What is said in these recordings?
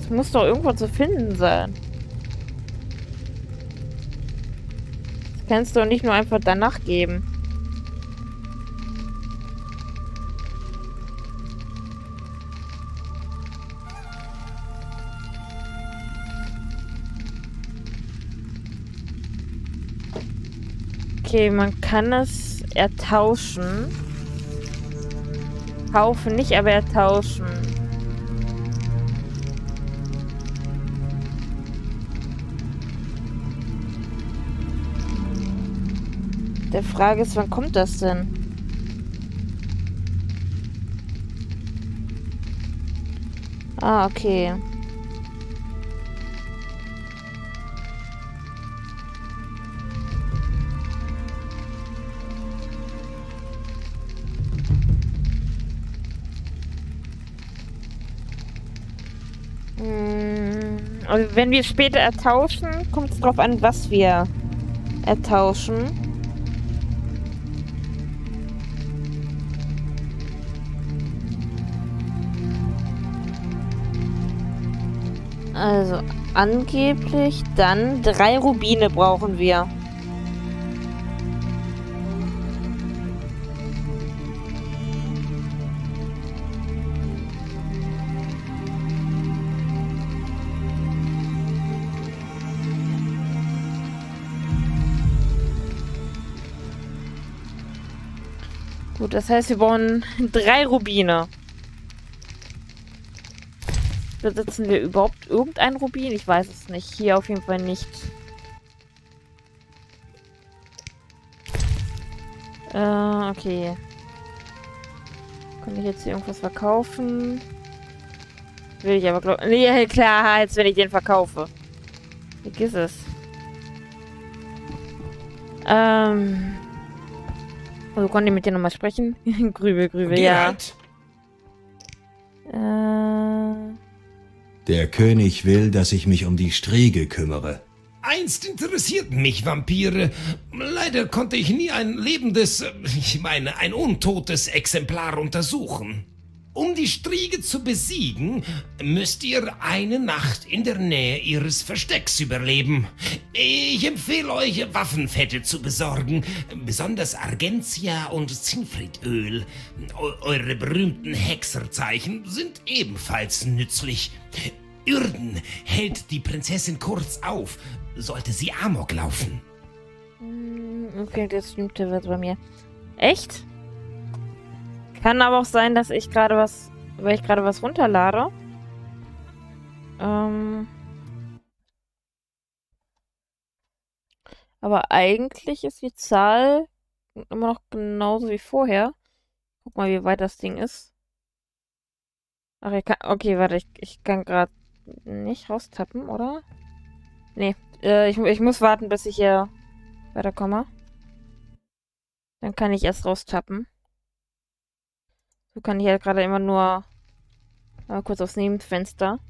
Das muss doch irgendwo zu finden sein. Das kannst du doch nicht nur einfach danach geben. Okay, man kann es ertauschen. Kaufen nicht, aber ertauschen. Der Frage ist, wann kommt das denn? Ah, okay. Also wenn wir später ertauschen, kommt es drauf an, was wir ertauschen. Also angeblich dann 3 Rubine brauchen wir. Gut, das heißt, wir brauchen 3 Rubine. Besitzen wir überhaupt irgendein Rubin? Ich weiß es nicht. Hier auf jeden Fall nicht. Okay. Kann ich jetzt hier irgendwas verkaufen? Will ich aber glauben. Nee, klar, als wenn ich den verkaufe. Vergiss es. Also konnte ich mit dir nochmal sprechen? Grübel, ja. Der König will, dass ich mich um die Striege kümmere. Einst interessierten mich Vampire. Leider konnte ich nie ein lebendes, ich meine, ein untotes Exemplar untersuchen. Um die Striege zu besiegen, müsst ihr eine Nacht in der Nähe ihres Verstecks überleben. Ich empfehle euch, Waffenfette zu besorgen, besonders Argentia und Zinfritöl. Eure berühmten Hexerzeichen sind ebenfalls nützlich. Ürden hält die Prinzessin kurz auf, sollte sie Amok laufen. Okay, das stimmt was bei mir. Echt? Kann aber auch sein, dass ich gerade was, weil ich gerade was runterlade. Aber eigentlich ist die Zahl immer noch genauso wie vorher. Guck mal, wie weit das Ding ist. Ach, ich kann, okay, warte, ich kann gerade nicht raustappen, oder? Nee, ich muss warten, bis ich hier weiterkomme. Dann kann ich erst raustappen. So kann ich ja gerade immer nur kurz aufs Nebenfenster.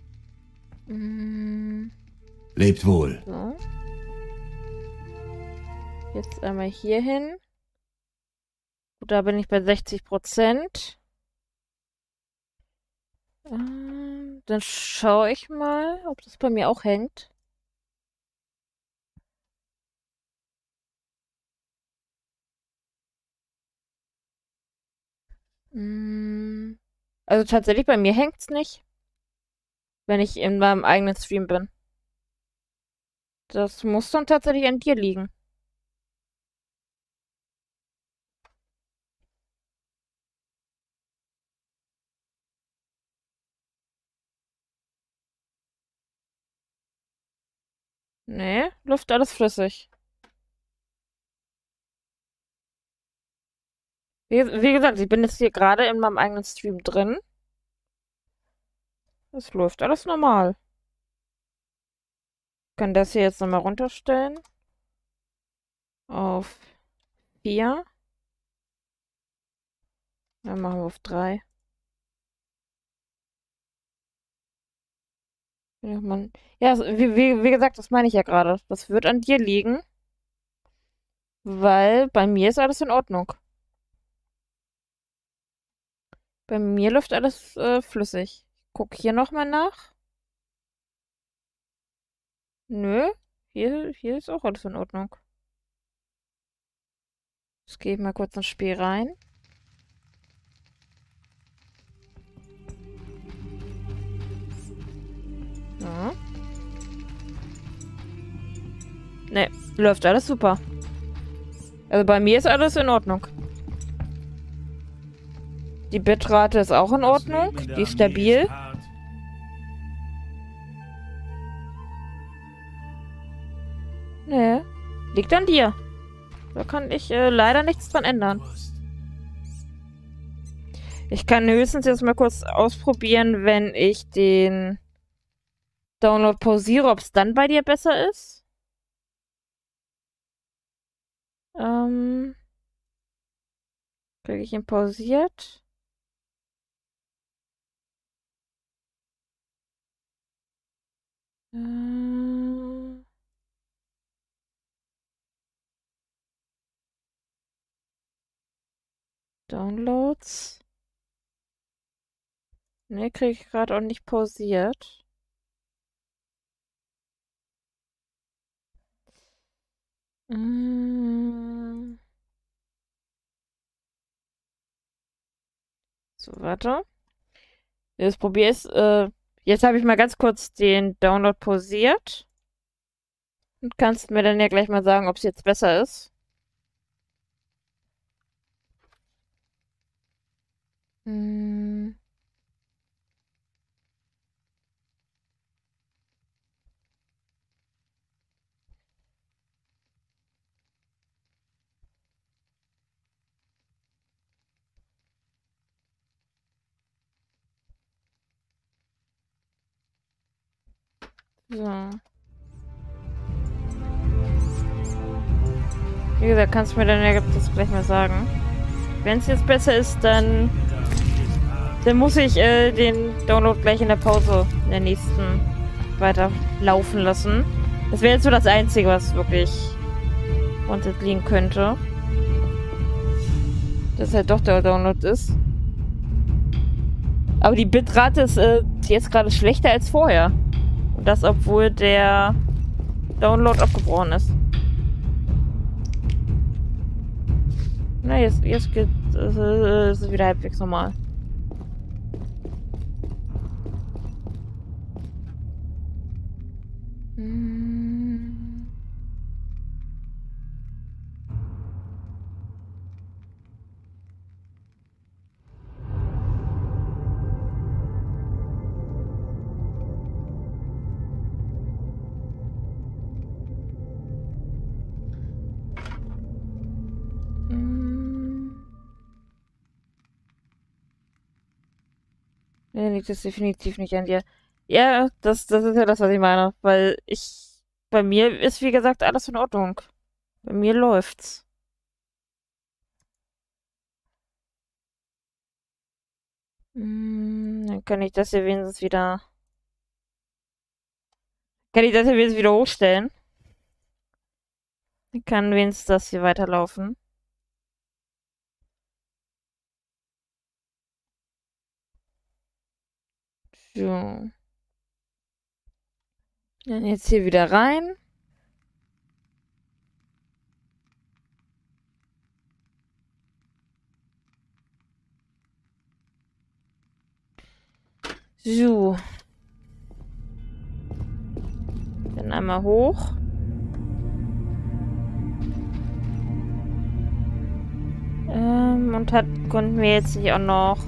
Lebt wohl. So. Jetzt einmal hier hin. Gut, da bin ich bei 60%. Dann schaue ich mal, ob das bei mir auch hängt. Also tatsächlich, bei mir hängt es nicht, wenn ich in meinem eigenen Stream bin. Das muss dann tatsächlich an dir liegen. Nee, Luft alles flüssig. Wie gesagt, ich bin jetzt hier gerade in meinem eigenen Stream drin. Es läuft alles normal. Ich kann das hier jetzt nochmal runterstellen. Auf 4. Dann machen wir auf 3. Ja, wie gesagt, das meine ich ja gerade. Das wird an dir liegen. Weil bei mir ist alles in Ordnung. Bei mir läuft alles flüssig. Guck hier nochmal nach. Nö, hier ist auch alles in Ordnung. Jetzt gehe ich mal kurz ins Spiel rein. Ja. Ne, läuft alles super. Also bei mir ist alles in Ordnung. Die Bitrate ist auch in Ordnung. Die ist stabil. Nee, liegt an dir. Da kann ich leider nichts dran ändern. Ich kann höchstens jetzt mal kurz ausprobieren, wenn ich den Download pausiere, ob es dann bei dir besser ist. Kriege ich ihn pausiert? Downloads. Ne, kriege ich gerade auch nicht pausiert. So, warte. Das probiere es. Jetzt habe ich mal ganz kurz den Download pausiert. Und kannst mir dann ja gleich mal sagen, ob es jetzt besser ist. So. Wie gesagt, kannst du mir dann ja das gleich mal sagen. Wenn es jetzt besser ist, dann muss ich den Download gleich in der Pause in der nächsten weiter laufen lassen. Das wäre jetzt so das Einzige, was wirklich unter liegen könnte. Dass halt doch der Download ist. Aber die Bitrate ist jetzt gerade schlechter als vorher. Und das, obwohl der Download abgebrochen ist. Na, jetzt geht es wieder halbwegs normal. Nee, liegt es definitiv nicht an dir. Ja, das ist ja das, was ich meine. Weil bei mir ist, wie gesagt, alles in Ordnung. Bei mir läuft's. Dann kann ich das hier wenigstens wieder. Kann ich das hier wenigstens wieder hochstellen? Dann kann wenigstens das hier weiterlaufen. So. Dann jetzt hier wieder rein. So. Dann einmal hoch. Und konnten wir jetzt nicht auch noch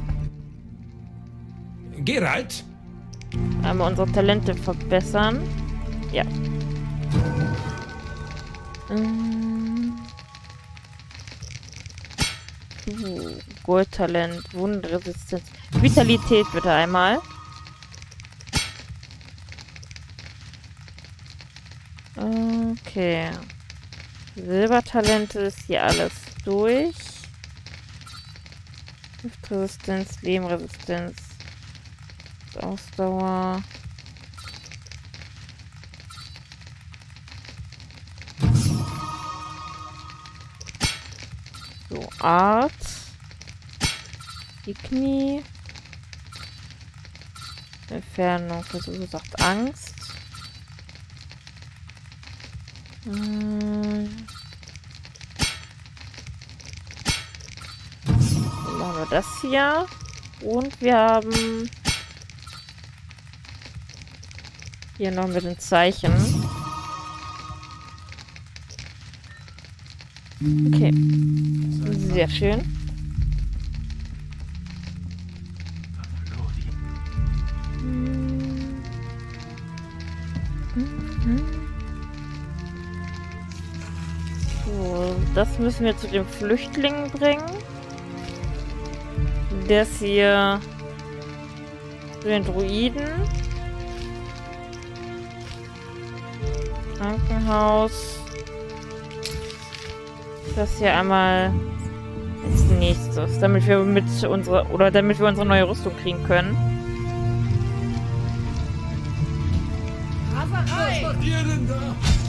Geralt? einmal unsere Talente verbessern. Ja. Goldtalent, Wundenresistenz. Vitalität bitte einmal. Okay. Silbertalente ist hier alles durch. Resistenz, Lehmresistenz, Ausdauer. So, Art. Die Knie. Entfernung verursacht Angst. Dann machen wir das hier. Und wir haben hier noch mit den Zeichen. Okay. Sehr schön. So, das müssen wir zu den Flüchtlingen bringen. Das hier zu den Druiden. Krankenhaus. Das hier einmal als nächstes, damit wir unsere neue Rüstung kriegen können. Was macht ihr denn da?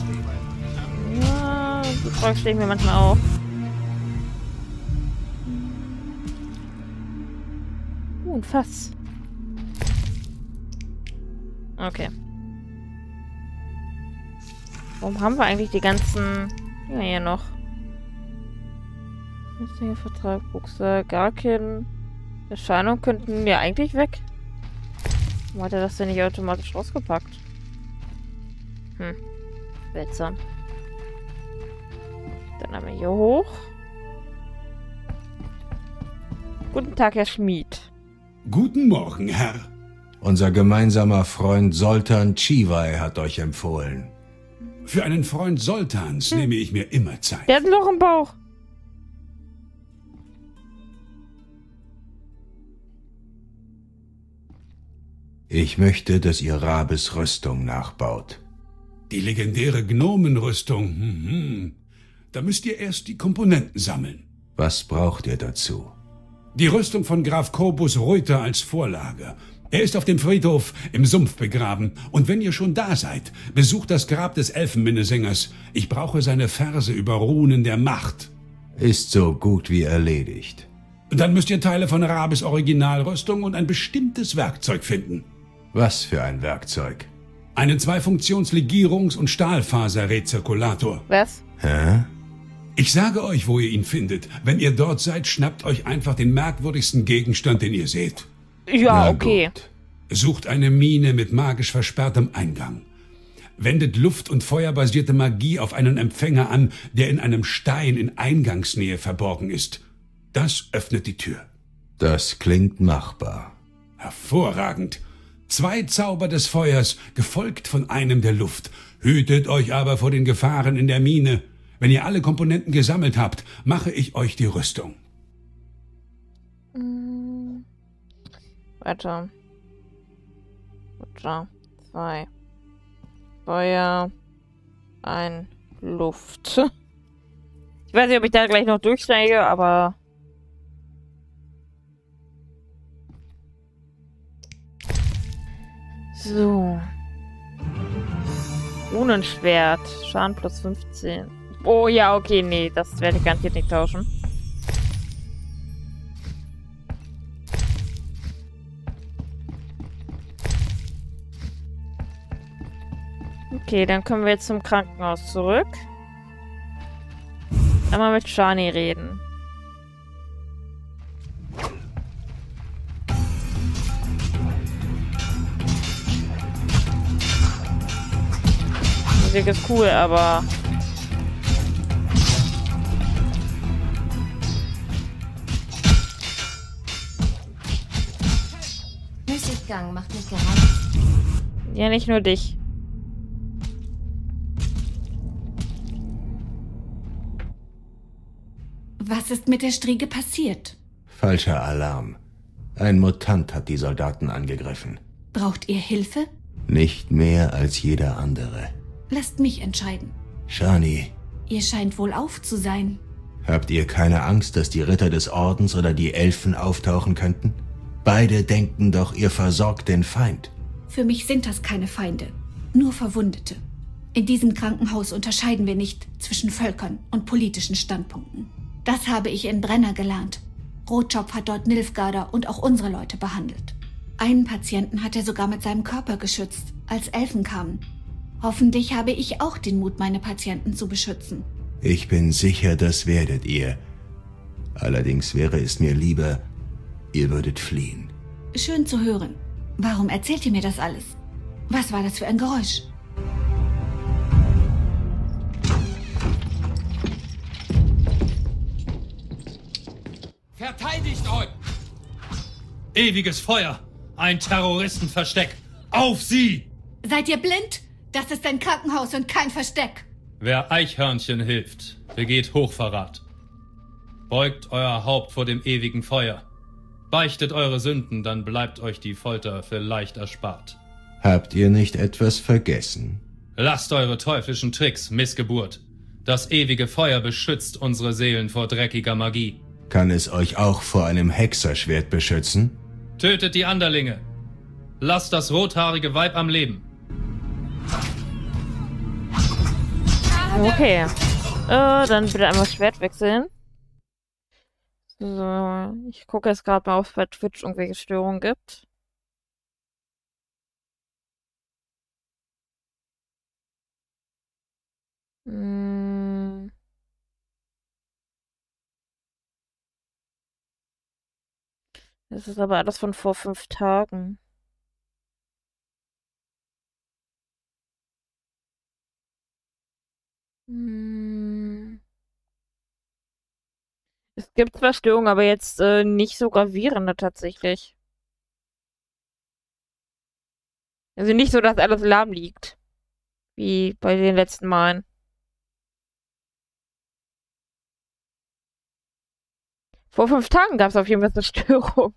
Ja, die Frage stelle ich mir manchmal auch. Ein Fass. Okay. Warum haben wir eigentlich die ganzen Dinger hier noch? Vertrag, Buchse, Garkin. Erscheinung könnten ja eigentlich weg. Warum hat er das denn nicht automatisch rausgepackt? Seltsam. Dann haben wir hier hoch. Guten Tag, Herr Schmied. Guten Morgen, Herr. Unser gemeinsamer Freund Soltan Chivay hat euch empfohlen. Für einen Freund Soltans nehme ich mir immer Zeit. Der hat ein Loch im Bauch. Ich möchte, dass ihr Rabes Rüstung nachbaut. Die legendäre Gnomenrüstung. Da müsst ihr erst die Komponenten sammeln. Was braucht ihr dazu? Die Rüstung von Graf Kobus Reuter als Vorlage. Er ist auf dem Friedhof im Sumpf begraben. Und wenn ihr schon da seid, besucht das Grab des Elfenminnesängers. Ich brauche seine Verse über Runen der Macht. Ist so gut wie erledigt. Und dann müsst ihr Teile von Rabes Originalrüstung und ein bestimmtes Werkzeug finden. Was für ein Werkzeug? Einen Zweifunktions-Legierungs- und Stahlfaser-Rezirkulator. Was? Hä? Ich sage euch, wo ihr ihn findet. Wenn ihr dort seid, schnappt euch einfach den merkwürdigsten Gegenstand, den ihr seht. Ja, Na okay. gut. Sucht eine Mine mit magisch versperrtem Eingang. Wendet Luft- und feuerbasierte Magie auf einen Empfänger an, der in einem Stein in Eingangsnähe verborgen ist. Das öffnet die Tür. Das klingt machbar. Hervorragend. 2 Zauber des Feuers, gefolgt von einem der Luft. Hütet euch aber vor den Gefahren in der Mine. Wenn ihr alle Komponenten gesammelt habt, mache ich euch die Rüstung. Weiter. 2. Feuer. 1. Luft. Ich weiß nicht, ob ich da gleich noch durchsteige, aber... So. Runenschwert. Schaden plus 15. Oh ja, okay, nee, das werde ich garantiert nicht tauschen. Okay, dann können wir jetzt zum Krankenhaus zurück. Einmal mit Shani reden. Musik ist cool, aber... Müßiggang macht mich gereizt. Ja, nicht nur dich. Was ist mit der Striege passiert? Falscher Alarm. Ein Mutant hat die Soldaten angegriffen. Braucht ihr Hilfe? Nicht mehr als jeder andere. Lasst mich entscheiden. Shani, Ihr scheint wohlauf zu sein. habt ihr keine Angst, dass die Ritter des Ordens oder die Elfen auftauchen könnten? Beide denken doch, ihr versorgt den Feind. Für mich sind das keine Feinde, nur Verwundete. In diesem Krankenhaus unterscheiden wir nicht zwischen Völkern und politischen Standpunkten. Das habe ich in Brenner gelernt. Rotschopf hat dort Nilfgaarder und auch unsere Leute behandelt. Einen Patienten hat er sogar mit seinem Körper geschützt, als Elfen kamen. Hoffentlich habe ich auch den Mut, meine Patienten zu beschützen. Ich bin sicher, das werdet ihr. Allerdings wäre es mir lieber, ihr würdet fliehen. Schön zu hören. Warum erzählt ihr mir das alles? Was war das für ein Geräusch? Verteidigt euch! Ewiges Feuer! Ein Terroristenversteck! Auf sie! Seid ihr blind? Das ist ein Krankenhaus und kein Versteck. Wer Eichhörnchen hilft, begeht Hochverrat. Beugt euer Haupt vor dem ewigen Feuer. Beichtet eure Sünden, dann bleibt euch die Folter vielleicht erspart. Habt ihr nicht etwas vergessen? Lasst eure teuflischen Tricks, Missgeburt. Das ewige Feuer beschützt unsere Seelen vor dreckiger Magie. Kann es euch auch vor einem Hexerschwert beschützen? Tötet die Anderlinge. Lasst das rothaarige Weib am Leben. Okay. Dann bitte einmal Schwert wechseln. So, ich gucke jetzt gerade mal, ob es bei Twitch irgendwelche Störungen gibt. Das ist aber alles von vor 5 Tagen. Es gibt zwar Störungen, aber jetzt nicht so gravierende tatsächlich. Also nicht so, dass alles lahm liegt. Wie bei den letzten Malen. Vor 5 Tagen gab es auf jeden Fall eine Störung.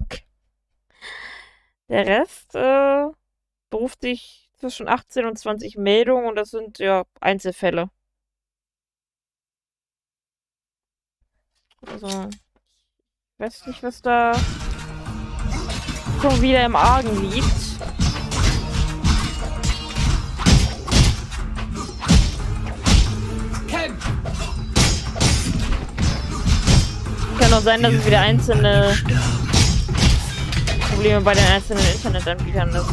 Der Rest beruft sich zwischen 18 und 20 Meldungen und das sind ja Einzelfälle. Also, ich weiß nicht, was da schon wieder im Argen liegt. Kann auch sein, dass es wieder einzelne Probleme bei den einzelnen Internetanbietern ist.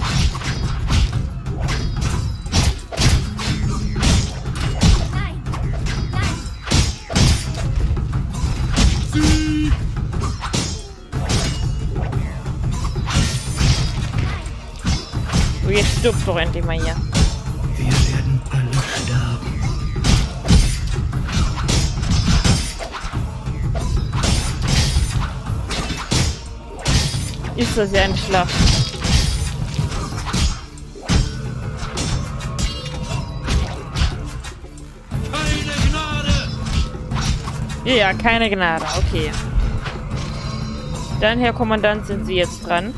So, jetzt stirbt doch endlich mal hier. Wir werden alle sterben. Ist das ja ein Schlaf. Keine Gnade! Ja, keine Gnade, okay. Dann, Herr Kommandant, sind Sie jetzt dran.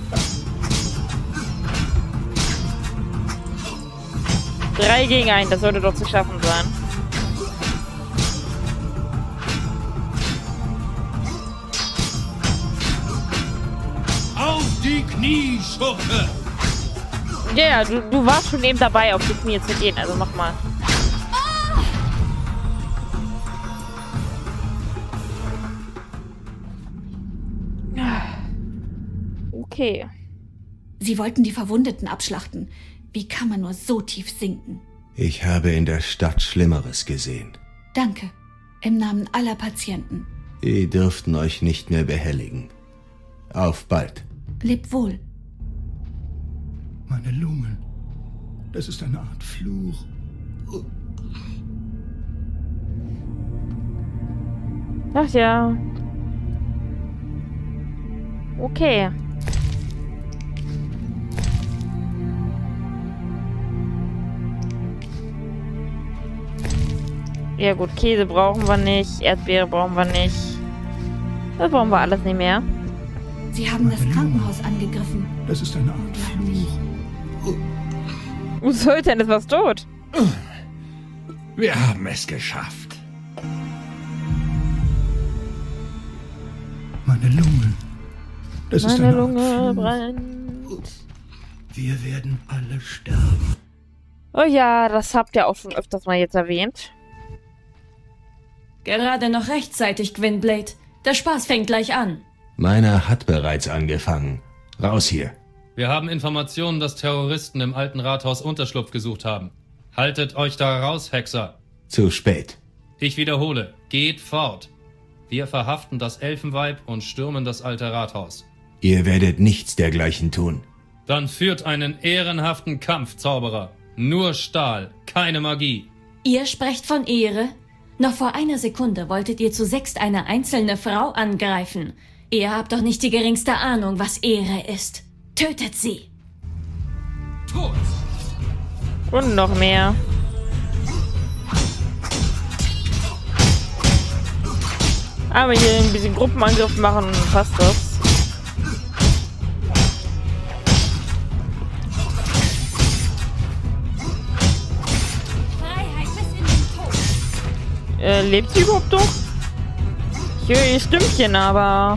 3 gegen 1, das sollte doch zu schaffen sein. Auf die Knie, Schurke! Ja, du warst schon eben dabei, auf die Knie zu gehen, also mach mal. Okay. Sie wollten die Verwundeten abschlachten. Wie kann man nur so tief sinken? Ich habe in der Stadt Schlimmeres gesehen. Danke. Im Namen aller Patienten. Die dürften euch nicht mehr behelligen. Auf bald. Lebt wohl. Meine Lungen. Das ist eine Art Fluch. Ach ja. Okay. Ja gut, Käse brauchen wir nicht, Erdbeere brauchen wir nicht. Das brauchen wir alles nicht mehr. Sie haben das Krankenhaus angegriffen. Das ist eine Art Fluch. Wo soll denn? Ist was tot? Wir haben es geschafft. Meine Lungen. Das ist Meine eine Lunge Art Fluch. brennt. Wir werden alle sterben. Oh ja, das habt ihr auch schon öfters mal jetzt erwähnt. Gerade noch rechtzeitig, Gwynblade. Der Spaß fängt gleich an. Meiner hat bereits angefangen. Raus hier. Wir haben Informationen, dass Terroristen im alten Rathaus Unterschlupf gesucht haben. Haltet euch da raus, Hexer. Zu spät. Ich wiederhole, geht fort. Wir verhaften das Elfenweib und stürmen das alte Rathaus. Ihr werdet nichts dergleichen tun. Dann führt einen ehrenhaften Kampf, Zauberer. Nur Stahl, keine Magie. Ihr sprecht von Ehre? Noch vor einer Sekunde wolltet ihr zu sechst eine einzelne Frau angreifen. Ihr habt doch nicht die geringste Ahnung, was Ehre ist. Tötet sie! Tot! Und noch mehr. Aber hier ein bisschen Gruppenangriff machen, passt das. Lebt sie überhaupt noch? Ich höre ihr Stimmchen, aber...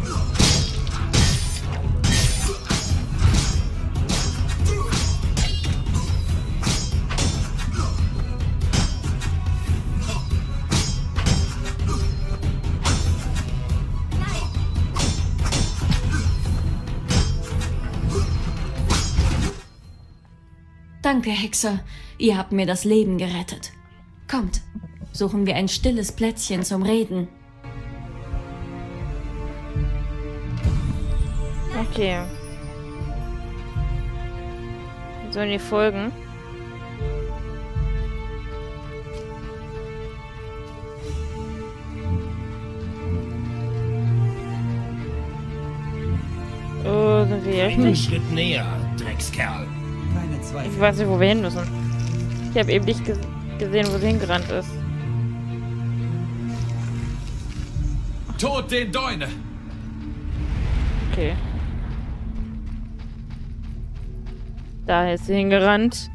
Danke, Hexer. Ihr habt mir das Leben gerettet. Kommt, suchen wir ein stilles Plätzchen zum Reden. Okay. Wir sollen ihr folgen. Oh, sind wir hier Einen nicht? Schritt näher, Dreckskerl. Ich weiß nicht, wo wir hin müssen. Ich habe eben nicht gesehen, wo sie hingerannt ist. Tod den Däune! Okay. Da ist sie hingerannt.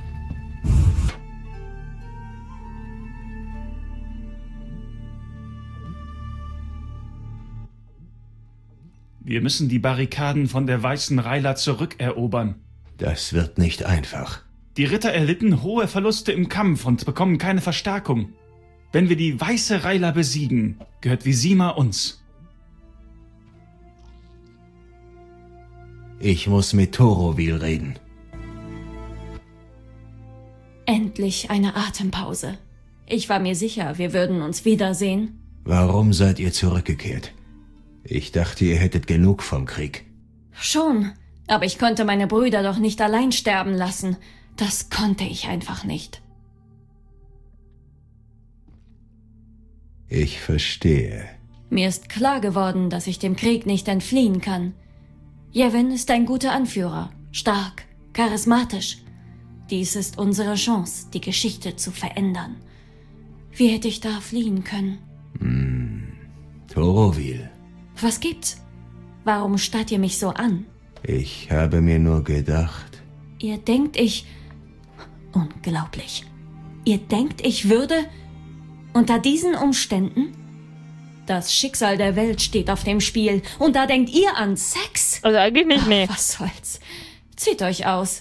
Wir müssen die Barrikaden von der Weißen Reiler zurückerobern. Das wird nicht einfach. Die Ritter erlitten hohe Verluste im Kampf und bekommen keine Verstärkung. Wenn wir die Weiße Reiler besiegen, gehört Vizima uns. Ich muss mit Torovil reden. Endlich eine Atempause. Ich war mir sicher, wir würden uns wiedersehen. Warum seid ihr zurückgekehrt? Ich dachte, ihr hättet genug vom Krieg. Schon, aber ich konnte meine Brüder doch nicht allein sterben lassen. Das konnte ich einfach nicht. Ich verstehe. Mir ist klar geworden, dass ich dem Krieg nicht entfliehen kann. Yevon ist ein guter Anführer, stark, charismatisch. Dies ist unsere Chance, die Geschichte zu verändern. Wie hätte ich da fliehen können? Torovil. Was gibt's? Warum starrt ihr mich so an? Ich habe mir nur gedacht... Ihr denkt, Unglaublich. Ihr denkt, ich würde... Unter diesen Umständen? Das Schicksal der Welt steht auf dem Spiel. Und da denkt ihr an Sex? Also eigentlich nicht, nee. Was soll's? Zieht euch aus.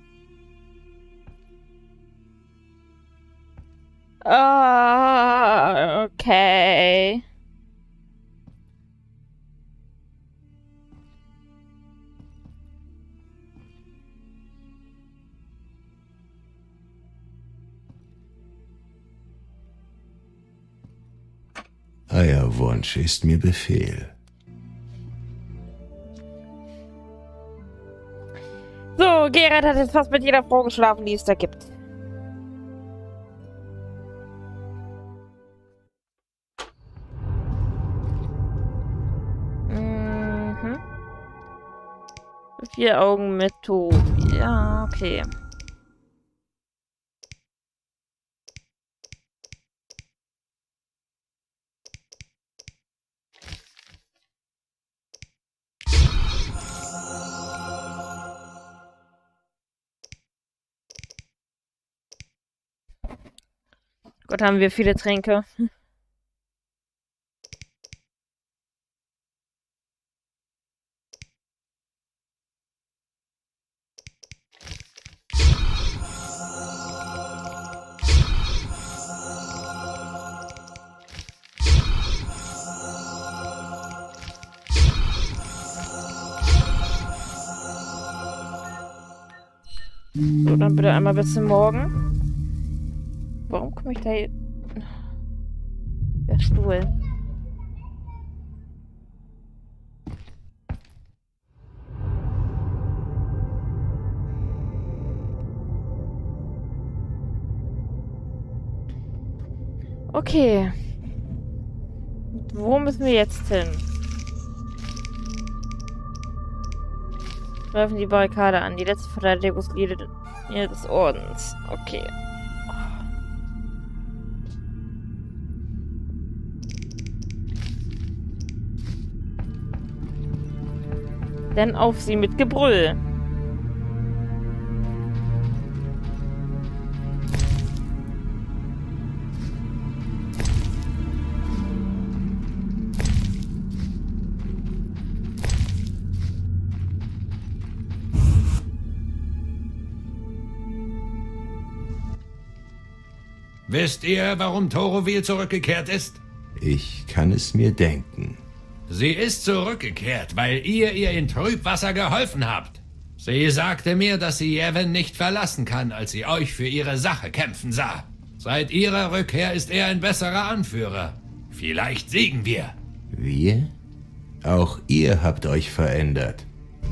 Ah, okay. Euer Wunsch ist mir Befehl. So, Geralt hat jetzt fast mit jeder Frau geschlafen, die es da gibt. Mhm. 4 Augen mit Tobi. Ja, okay. Gott, haben wir viele Tränke. So, dann bitte einmal bis zum Morgen. komme ich da hier? Der Stuhl. Okay. Wo müssen wir jetzt hin? Greifen die Barrikade an. Die letzte Verteidigungslinie des Ordens. Okay. Dann auf sie mit Gebrüll. Wisst ihr, warum Torovil zurückgekehrt ist? Ich kann es mir denken. Sie ist zurückgekehrt, weil ihr in Trübwasser geholfen habt. Sie sagte mir, dass sie Yevon nicht verlassen kann, als sie euch für ihre Sache kämpfen sah. Seit ihrer Rückkehr ist er ein besserer Anführer. Vielleicht siegen wir. Wir? Auch ihr habt euch verändert.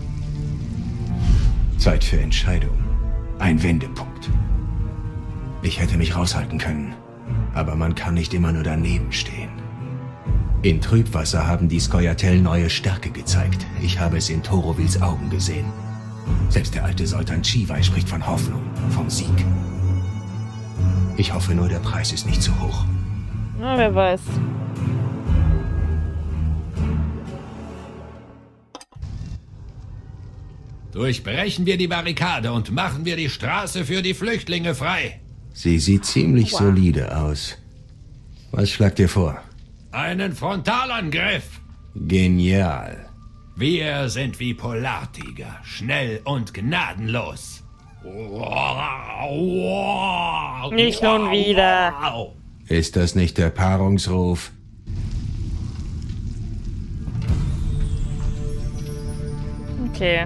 Zeit für Entscheidung. Ein Wendepunkt. Ich hätte mich raushalten können, aber man kann nicht immer nur daneben stehen. In Trübwasser haben die Scoia'tael neue Stärke gezeigt. Ich habe es in Torovils Augen gesehen. Selbst der alte Sultan Chivaj spricht von Hoffnung, vom Sieg. Ich hoffe nur, der Preis ist nicht zu hoch. Na, wer weiß. Durchbrechen wir die Barrikade und machen wir die Straße für die Flüchtlinge frei. Sie sieht ziemlich solide aus. Was schlagt ihr vor? Einen Frontalangriff. Genial. Wir sind wie Polartiger, schnell und gnadenlos. Nicht nun wieder. Ist das nicht der Paarungsruf? Okay.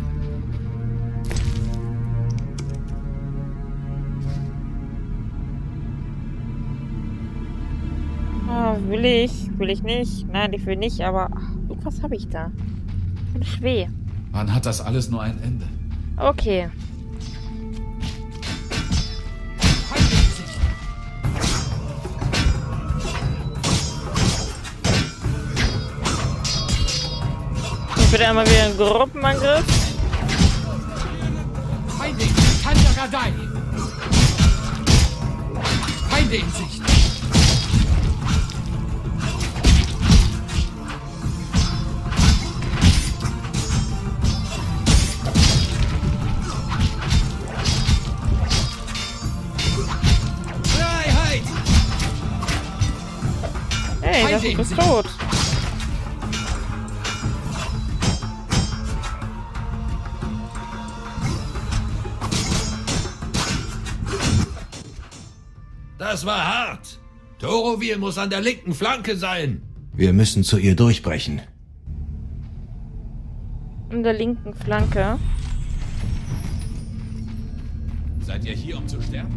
Oh, will ich nicht. Nein, ich will nicht, aber irgendwas habe ich da. Und schweh. Wann hat das alles nur ein Ende? Okay. Ich bitte einmal wieder einen Gruppenangriff. Feinde in Sicht, Kandaradai! Feinde in Sicht! Hey, das ist tot. Das war hart. Torovil muss an der linken Flanke sein. Wir müssen zu ihr durchbrechen. An der linken Flanke. Seid ihr hier, um zu sterben?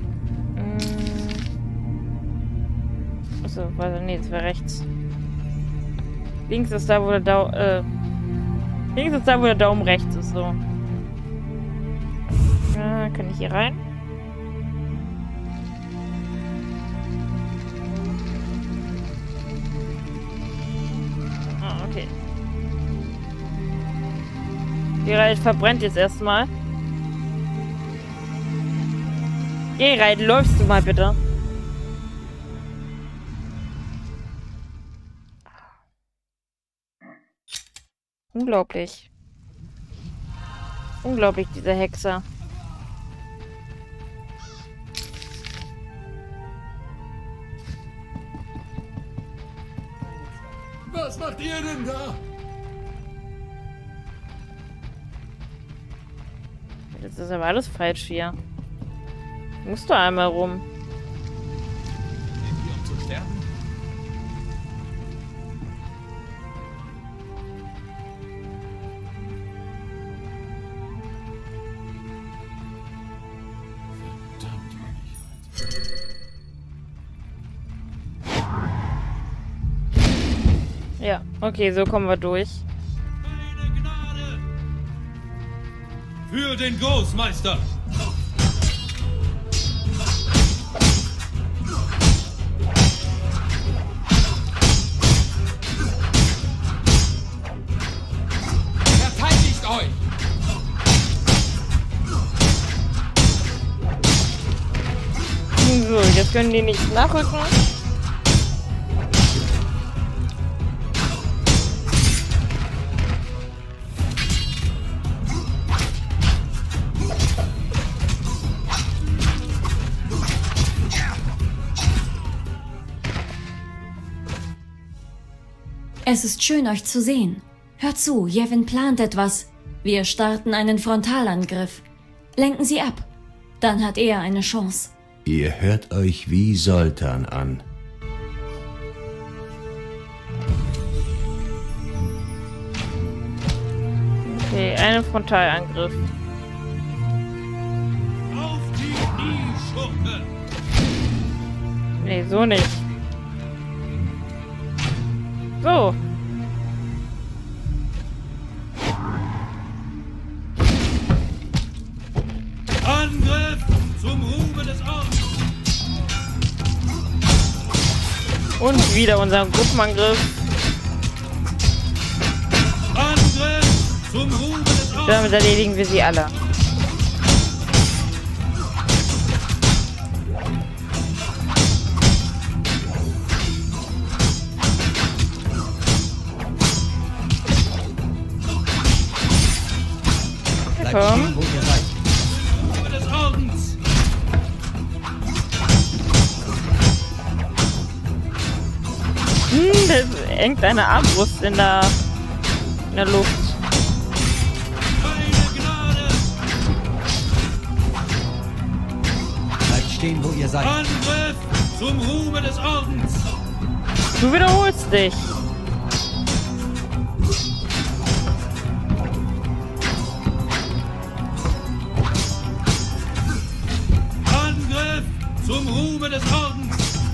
Achso, warte, nee, das war rechts. Links ist da, wo der Daumen rechts ist, so. Kann ich hier rein? Ah, okay. Geralt verbrennt jetzt erstmal. Geralt, läufst du mal bitte? Unglaublich. Unglaublich, dieser Hexer. Was macht ihr denn da? Das ist aber alles falsch hier. Musst du einmal rum. Seid ihr hier, um zu sterben? Okay, so kommen wir durch. Für den Großmeister! Verteidigt euch! So, jetzt können die nicht nachrücken. Es ist schön, euch zu sehen. Hört zu, Yevon plant etwas. Wir starten einen Frontalangriff. Lenken Sie ab. Dann hat er eine Chance. Ihr hört euch wie Soltan an. Okay, einen Frontalangriff. Auf die Knie, Schurke! Nee, so nicht. So. Angriff zum Ruhme des Ordens! Und wieder unser Gruppenangriff. Angriff zum Ruhme des Ordens! Damit erledigen wir sie alle. Komm. Ruhme des Ordens! Da hängt eine Armbrust in der Luft. Keine Gnade! Bleibt stehen, wo ihr seid. Angriff zum Ruhme des Ordens! Du wiederholst dich. Angriff zum Ruhme des Ordens!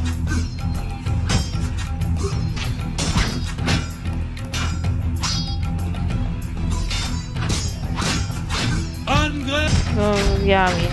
Angriff! So, Yamin.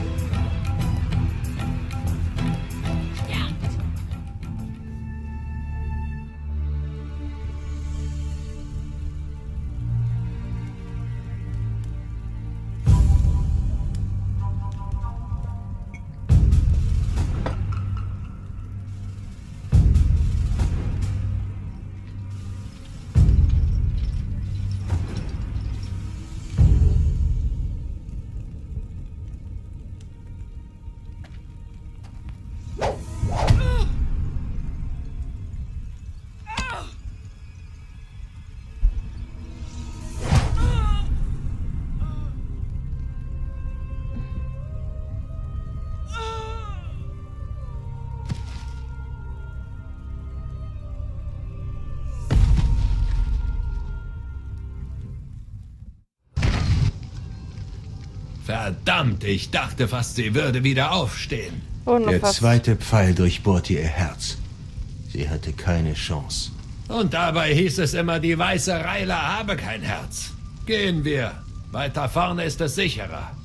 Verdammt, ich dachte fast, sie würde wieder aufstehen. Der zweite Pfeil durchbohrte ihr Herz. Sie hatte keine Chance. Und dabei hieß es immer, die weiße Rayla habe kein Herz. Gehen wir. Weiter vorne ist es sicherer.